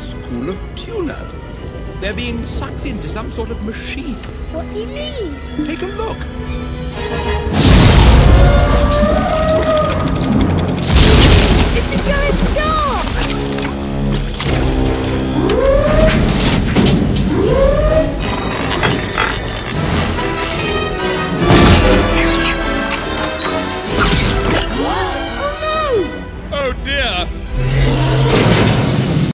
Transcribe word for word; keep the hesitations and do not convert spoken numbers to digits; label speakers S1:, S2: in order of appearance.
S1: school of tuna. They're being sucked into some sort of machine.
S2: What do you mean?
S1: Take a look.